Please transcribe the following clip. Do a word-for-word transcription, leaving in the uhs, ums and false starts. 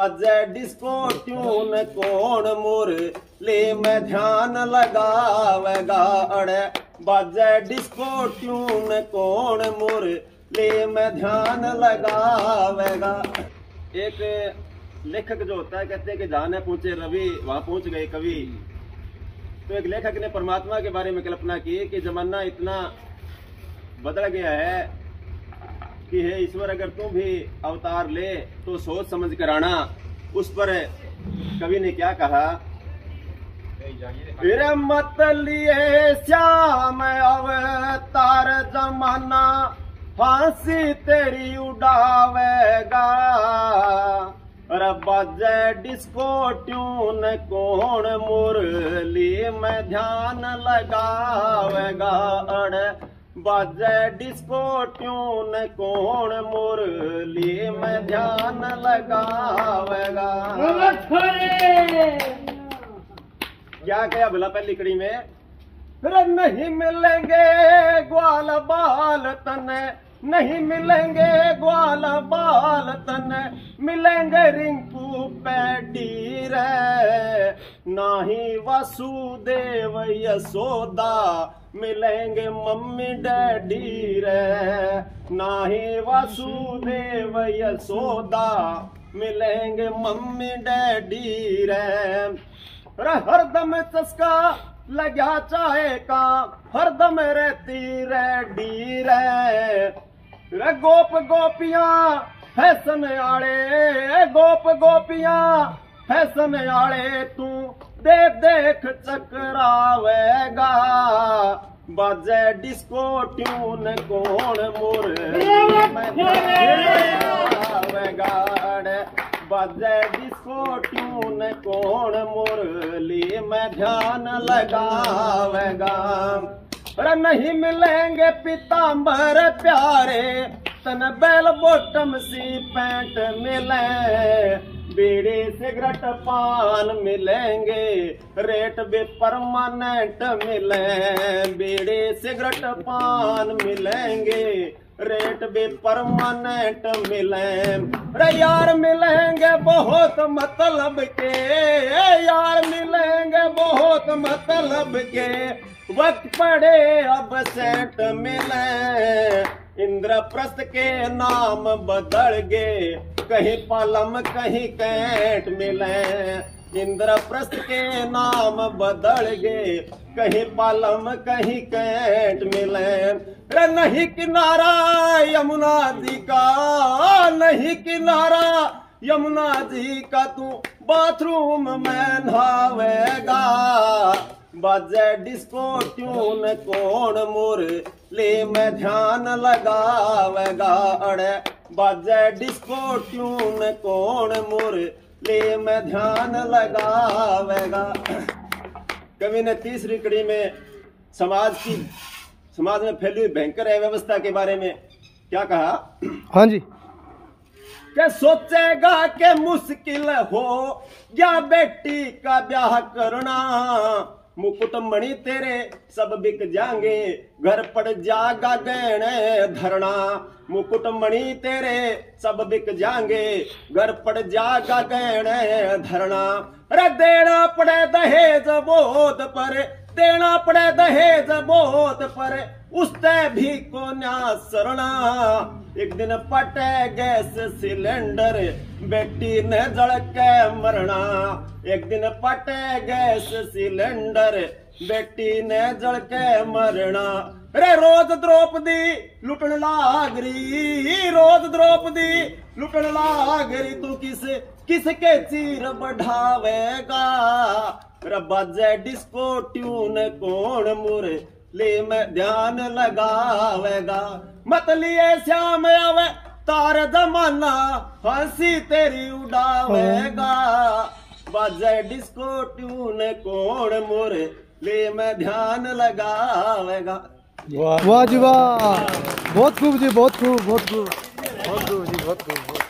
Ajay disco tune कौन मोर ले मैं ध्यान लगावेगा अड़े बाजे डिस्को ट्यून कौन मोर ले मैं ध्यान लगावेगा। एक लेखक जो होता है कहते हैं कि जहाँ पहुंचे रवि वहां पहुंच गए कवि। तो एक लेखक ने परमात्मा के बारे में कल्पना की कि जमाना इतना बदल गया है कि हे ईश्वर अगर तू भी अवतार ले तो सोच समझ कर आना। उस पर कवि ने क्या कहा, फिर मत लिए श्याम अवतार जमाना फांसी तेरी उड़ावेगा अरे बाजे डिस्को ट्यून कौन मुरली में ध्यान लगावेगा अड़े बाजे डिस्को ट्यून कौन मुरली में ध्यान लगावेगा। क्या कहा भला पहली कड़ी में, फिर नहीं मिलेंगे ग्वाल बाल तने नहीं मिलेंगे ग्वाल बाल तने मिलेंगे रिंकू पैडी रे नाही वासुदेव यशोदा मिलेंगे मम्मी डैडी रे नाही वासुदेव यशोदा मिलेंगे मम्मी डैडी रे। हरदम चस्का लगा चाहे का हरदम रहती रेडी रे रे गोप गोपियां फैशन आड़े गोप गोपियां फैशन आड़े तू देख देख चकरावेगा बाजे डिस्को ट्यून कौन मोर बाजे डिस्को ट्यून कौन मुरली में ध्यान लगावेगा। अरे नहीं मिलेंगे पीताम्बर प्यारे तन बेल बॉटम सी पैंट मिले बीड़ी सिगरेट पान मिलेंगे रेट भी परमानेंट मिले बीड़ी सिगरेट पान मिलेंगे रेट भी परमानेंट मिले रे यार मिलेंगे बहुत मतलब के यार मिलेंगे बहुत मतलब के वक्त पड़े अब सेट मिले इंद्रप्रस्थ के नाम बदल गए कहीं पालम कहीं कैंट मिले इंद्रप्रस्थ के नाम बदल गए कहीं पालम कहीं कैंट मिले रे नहीं किनारा यमुना जी का नहीं किनारा यमुना जी का तू बाथरूम में नहावेगा बाजे डिस्को ट्यून कौन मोर ले मैं ध्यान लगावेगा अड़े बाजे डिस्को ट्यून कौन मोर ले मैं ध्यान लगावेगा। कवि ने तीसरी कड़ी में समाज की समाज में फैली हुई भयंकर अव्यवस्था के बारे में क्या कहा। हाँ जी, क्या सोचेगा कि मुश्किल हो या बेटी का ब्याह करना मुकुट मणि तेरे सब बिक जाएंगे घर पड़ जागा गहने धरना मुकुट मणि तेरे सब बिक जाएंगे घर पड़ जागा गहने धरना अरे देना पड़े दहेज बोध पर देना पड़े दहेज बोध पर उसते भी को न्या सरना एक दिन पटे गैस सिलेंडर बेटी ने जल के मरना एक दिन पटे गैस सिलेंडर बेटी ने जल के मरना रे रोज द्रौपदी लुटन लागरी रोज द्रौपदी लुटन लागरी तू किस किसके चीर बढ़ावेगा रे बाजे डिस्को ट्यून कौन मुरे ले मैं ध्यान लगावेगा मत लिए श्याम आवे तार जमाना हंसी तेरी उड़ावेगा बाजे डिस्को ट्यून कौन मोरे ले मैं ध्यान लगावेगा। वाह जी वाह, बहुत खूब जी, बहुत खूब बहुत खूब बहुत खूब जी बहुत खूब।